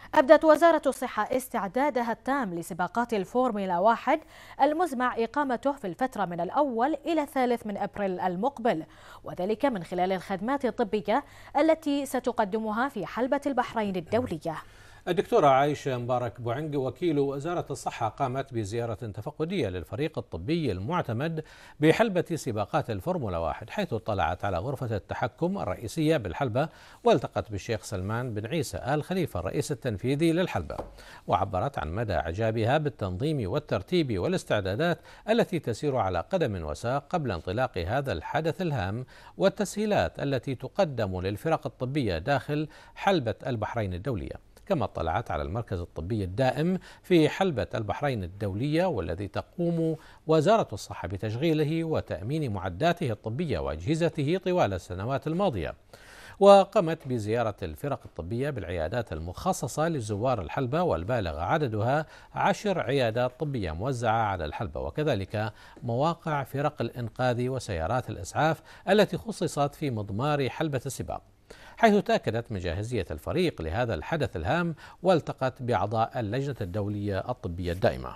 أبدت وزارة الصحة استعدادها التام لسباقات الفورمولا 1 المزمع إقامته في الفترة من الأول إلى 3 من أبريل المقبل، وذلك من خلال الخدمات الطبية التي ستقدمها في حلبة البحرين الدولية. الدكتورة عائشة مبارك بوعنق وكيل وزارة الصحة قامت بزيارة تفقدية للفريق الطبي المعتمد بحلبة سباقات الفورمولا 1، حيث اطلعت على غرفة التحكم الرئيسية بالحلبة والتقت بالشيخ سلمان بن عيسى آل خليفة الرئيس التنفيذي للحلبة، وعبرت عن مدى إعجابها بالتنظيم والترتيب والاستعدادات التي تسير على قدم وساق قبل انطلاق هذا الحدث الهام والتسهيلات التي تقدم للفرق الطبية داخل حلبة البحرين الدولية. كما اطلعت على المركز الطبي الدائم في حلبة البحرين الدولية، والذي تقوم وزارة الصحة بتشغيله وتأمين معداته الطبية وأجهزته طوال السنوات الماضية. وقامت بزيارة الفرق الطبية بالعيادات المخصصة لزوار الحلبة، والبالغ عددها 10 عيادات طبية موزعة على الحلبة، وكذلك مواقع فرق الإنقاذ وسيارات الإسعاف التي خصصت في مضمار حلبة السباق، حيث تأكدت من جاهزية الفريق لهذا الحدث الهام، والتقت بأعضاء اللجنة الدولية الطبية الدائمة.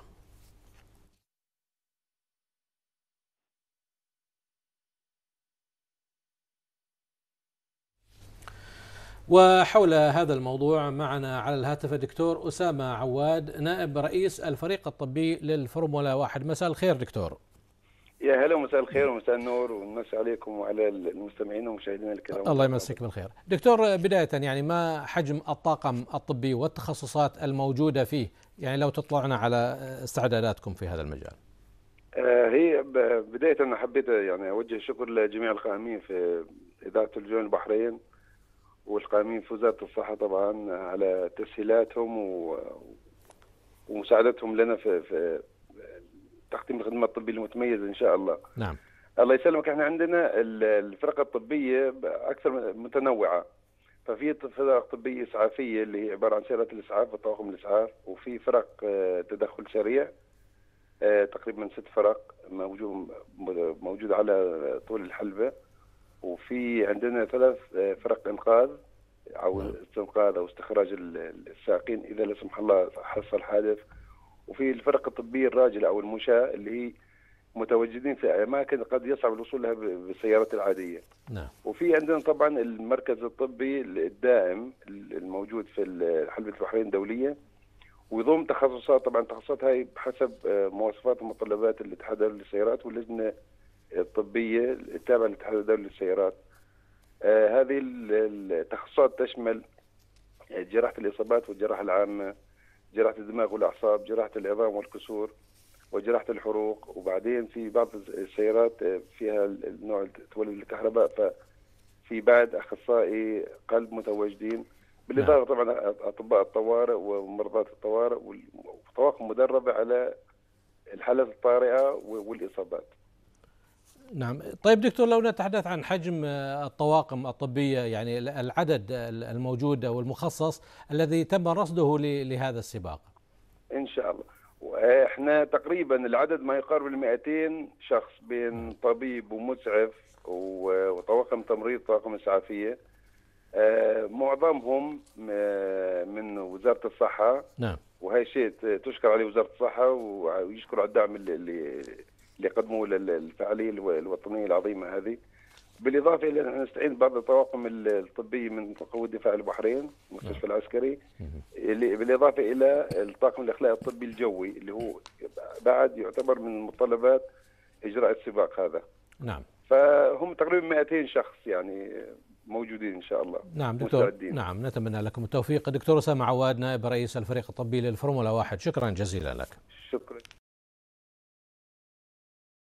وحول هذا الموضوع معنا على الهاتف الدكتور أسامة عواد، نائب رئيس الفريق الطبي للفورمولا 1. مساء الخير دكتور. يا هلا، مساء الخير ومساء النور والمساء عليكم وعلى المستمعين ومشاهدينا الكرام. الله يمسك بالخير. دكتور، بداية يعني ما حجم الطاقم الطبي والتخصصات الموجودة فيه؟ يعني لو تطلعنا على استعداداتكم في هذا المجال. هي بداية أنا حبيت يعني أوجه الشكر لجميع القائمين في إدارة تلفزيون البحرين والقائمين في وزارة الصحة طبعا على تسهيلاتهم ومساعدتهم لنا في تقديم الخدمات الطبية المتميزة إن شاء الله. نعم. الله يسلمك. احنا عندنا الفرق الطبية أكثر متنوعة، ففي فرق طبية إسعافية اللي هي عبارة عن سيارات الإسعاف وطواقم الإسعاف، وفي فرق تدخل سريع تقريبا 6 فرق موجودة على طول الحلبة، وفي عندنا 3 فرق إنقاذ أو استنقاذ أو استخراج السائقين إذا لا سمح الله حصل حادث، وفي الفرق الطبية الراجلة أو المشاة اللي هي متواجدين في أماكن قد يصعب الوصول لها بالسيارات العادية. نعم. وفي عندنا طبعا المركز الطبي الدائم الموجود في حلبة البحرين الدولية، ويضم تخصصات، طبعا تخصصات هاي بحسب مواصفات ومتطلبات الاتحاد الدولي للسيارات واللجنة الطبية التابعة للاتحاد الدولي للسيارات. هذه التخصصات تشمل جراحة الإصابات والجراحة العامة، جراحة الدماغ والأعصاب، جراحة العظام والكسور، وجراحة الحروق. وبعدين في بعض السيارات فيها النوع تولد الكهرباء، ففي بعد أخصائي قلب متواجدين، بالإضافة طبعا أطباء الطوارئ ومرضى الطوارئ وطواقم مدربة على الحالات الطارئة والإصابات. نعم. طيب دكتور، لو نتحدث عن حجم الطواقم الطبية، يعني العدد الموجود والمخصص الذي تم رصده لهذا السباق. إن شاء الله. وإحنا تقريبا العدد ما يقارب 200 شخص بين طبيب ومسعف وطواقم تمريض طاقم إسعافية، معظمهم من وزارة الصحة. نعم. وهي شيء تشكر عليه وزارة الصحة، ويشكر على الدعم اللي قدموه للفعالية الوطنية العظيمة هذه. بالإضافة إلى أن نستعين ببعض الطواقم الطبية من قوة دفاع البحرين المستشفى العسكري، بالإضافة إلى الطاقم الإخلاء الطبي الجوي اللي هو بعد يعتبر من متطلبات إجراء السباق هذا. نعم. فهم تقريبا 200 شخص يعني موجودين إن شاء الله. نعم دكتور. مستعدين. نعم، نتمنى لكم التوفيق. دكتور أسامة عواد، نائب رئيس الفريق الطبي للفورمولا 1، شكرا جزيلا لك. شكرا.